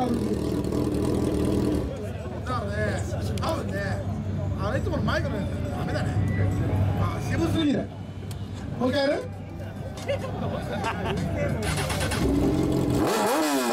だからね、多分ね、いつものマイクのやつダメだね。渋すぎる。もう一回やる？